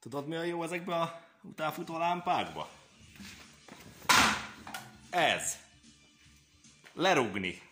Tudod, mi a jó ezekbe a utánfutó lámpákba? Ez. Lerugni.